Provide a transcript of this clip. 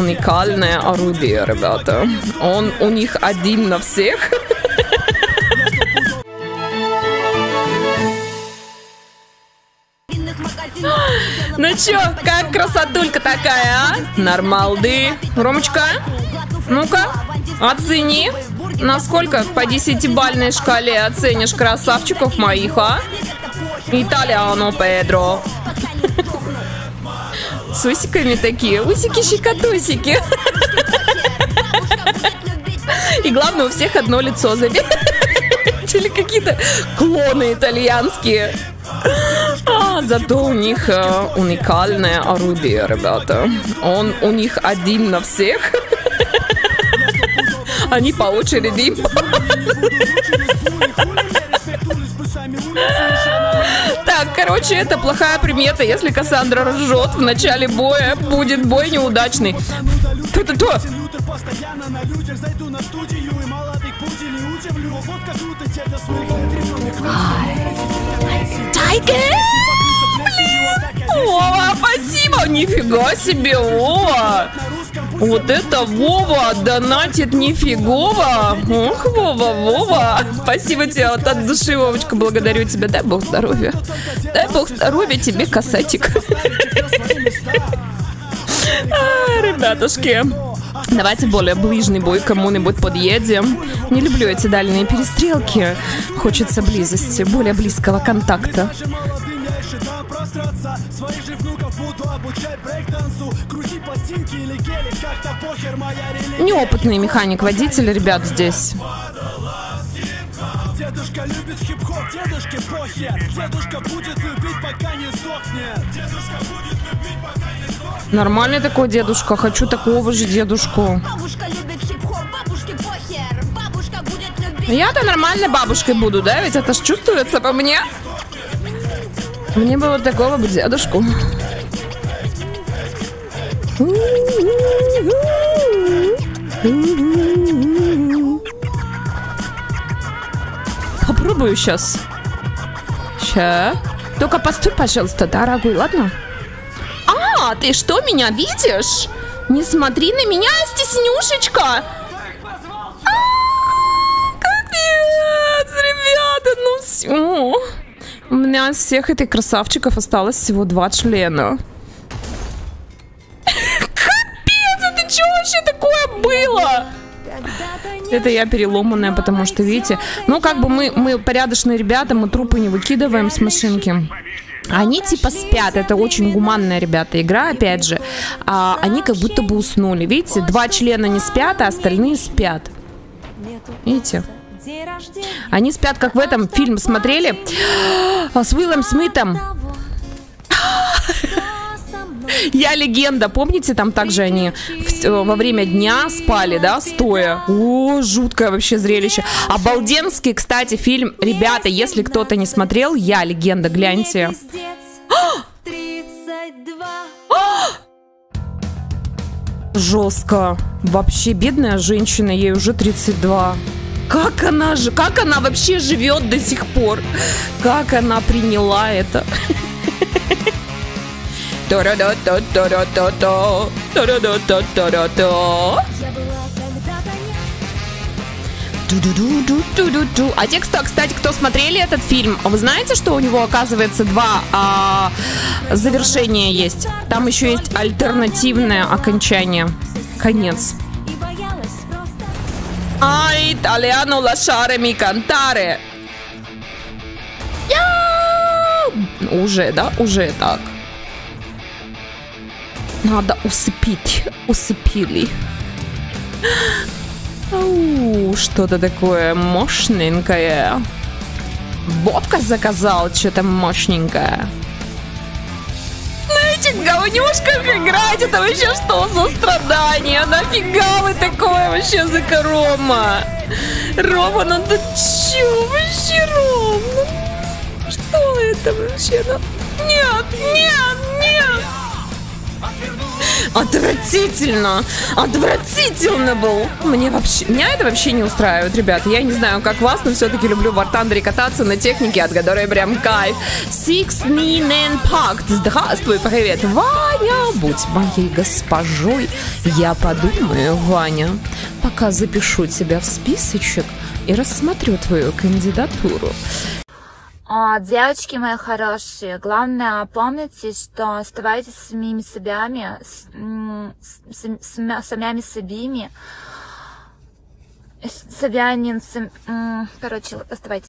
уникальное орудие, ребята. Он у них один на всех. Ну чё, как красотулька такая, а? Нормалды. Ромочка, ну-ка, оцени. Насколько по 10-бальной шкале оценишь красавчиков моих, а? Итальяно, Педро. С усиками такие. Усики-щекотусики. И главное, у всех одно лицо. Или какие-то клоны итальянские. Зато у них уникальное орудие, ребята. Он у них один на всех. Они по очереди. Так, короче, это плохая примета. Если Кассандра ржет в начале боя, будет бой неудачный. Кто-то? Тайгер! Вова, спасибо! Нифига себе, Вова! Вот это Вова донатит нифигово! Ох, Вова! Спасибо тебе от души, Вовочка, благодарю тебя. Дай бог здоровья. Дай бог здоровья тебе, касатик. Ребятушки, давайте более ближний бой кому-нибудь подъедем. Не люблю эти дальние перестрелки. Хочется близости, более близкого контакта. Неопытный механик-водитель, ребят, здесь. Дедушка любит хип-хоп, дедушке похер. Дедушка будет любить, пока не сдохнет. Дедушка будет любить, пока не сдохнет. Нормальный такой дедушка, хочу такого же дедушку. Бабушка любит хип-хоп, бабушке похер. Бабушка будет любить. Я-то нормальной бабушкой буду, да? Ведь это ж чувствуется по мне. Мне бы вот такого бы дедушку. Попробую сейчас. Только постой, пожалуйста, дорогой, ладно? А, ты что, меня видишь? Не смотри на меня, стеснюшечка. Капец, ребята, ну все. У меня из всех этих красавчиков осталось всего 2 члена. Капец, это что вообще такое было? Это я переломанная, потому что, видите, ну как бы мы порядочные ребята, мы трупы не выкидываем с машинки. Они типа спят, это очень гуманная, ребята, игра, опять же. Они как будто бы уснули, видите, 2 члена не спят, а остальные спят. Видите? Они спят, как в этом фильм смотрели с Уиллом Смитом. Я легенда. Помните, там также они во время дня спали, да, стоя? О, жуткое вообще зрелище. Обалденский, кстати, фильм. Ребята, если кто-то не смотрел, Я легенда, гляньте. Жестко. Вообще, бедная женщина, ей уже 32. Как она вообще живет до сих пор? Как она приняла это? А те, кстати, кто смотрели этот фильм, вы знаете, что у него, оказывается, 2 завершения есть? Там еще есть альтернативное окончание. Конец. Итальяно lasciare mi cantare. Уже, да? Уже так. Надо усыпить. Усыпили. Что-то такое мощненькое. Вовка заказал что-то мощненькое. На этих говнюшках играть, это вообще что за страдание? Нафига вы такое вообще за Рома? Рома, ну ты чё вообще, Рома? Что это вообще? Нет, нет, нет! Отвратительно! Отвратительно был! Меня это вообще не устраивает, ребята. Я не знаю, как вас, но все-таки люблю в War Thunder кататься на технике, от которой прям кайф. Six Ninen Pact. Здравствуй, привет, Ваня. Будь моей госпожой. Я подумаю, Ваня, пока запишу тебя в списочек и рассмотрю твою кандидатуру. Девочки мои хорошие, главное помните, что оставайтесь самими собами, самими собими, короче, оставайтесь.